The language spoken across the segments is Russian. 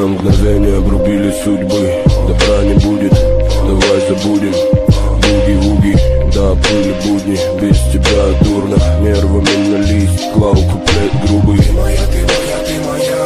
мгновение обрубили судьбы. Добра не будет, давай забудем. Буги-вуги, да, были будни. Без тебя дурно, нервами на лист клал куплет грубый. Ты моя, ты моя, ты моя.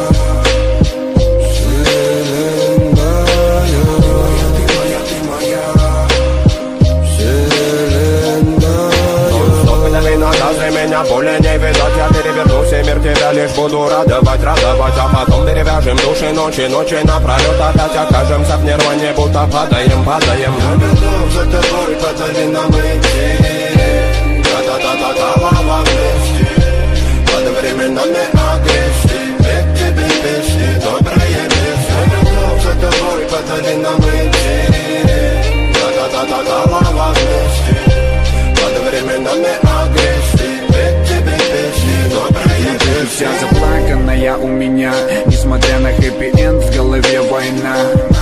Меня более не видать, я перевернусь и мир тебя лишь буду радовать, а потом перевяжем души ночи напролет, опять окажемся в нирване, будто падаем. Я готов за тобой, подари нам идти, та-та-та-та-та-ла вместе, под временами агрессии, ведь тебе песни, добрые песни. Я готов за тобой, подари нам идти, та-та-та-та-та-ла вместе, под временами агрессии. Вся заплаканная у меня, несмотря на хэппи-энд, в голове война.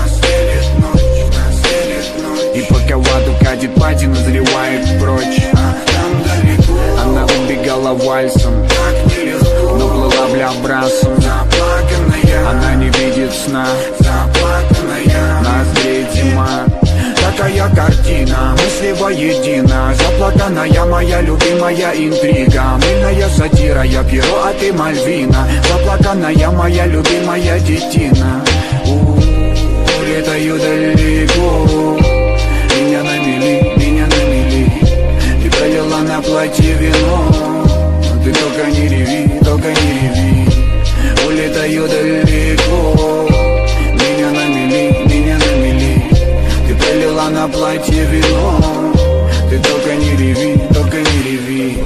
И пока в аду катит пати, назревает прочь. Она убегала вальсом, но плыла бля брасом. Она не видит сна, нас греет зима. Такая картина, мысли воедино. Заплаканная моя любимая интрига. Мыльная сатира, я перо, а ты Мальвина. Заплаканная моя любимая детина. Летаю далеко, меня намели. Ты пролила на платье вино. Ты только не реви, только не реви. Улетаю далеко, меня намели. Пролила на платье вино. Ты только не реви, только не реви.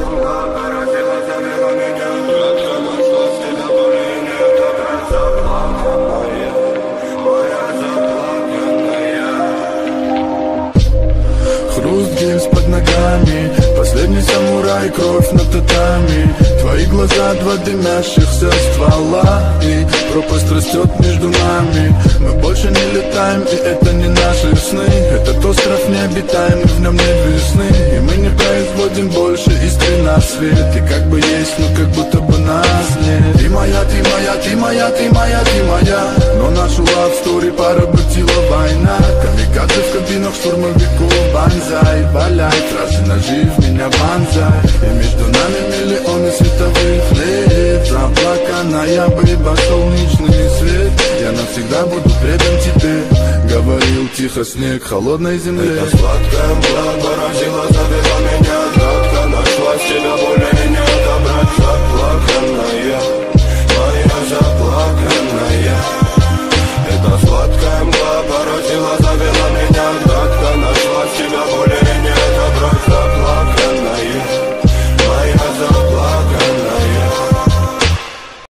Хруст гильз под ногами, последний самурай, кровь на татами. Твои глаза, два дымящихся ствола, и пропасть растет между нами. Мы больше не летаем, и это не наши сны. Этот остров необитаемый, в нем нет весны. И мы не производим больше искры на свет. И как бы есть, но как будто бы нас нет. Ты моя, ты моя, ты моя, ты моя, ты моя. Но нашу love story поработила война. Камикадзе в кабинах штурмовиков, банзай. Валяй, фразы ножи в меня банзай. И между нами миллионы световых лет. Заплаканная быба, солнечный свет. Я навсегда буду предан тебе. Говорил тихо снег холодной земле. Это сладкая мгла поразила, завела меня. Гадко нашлась тебя более.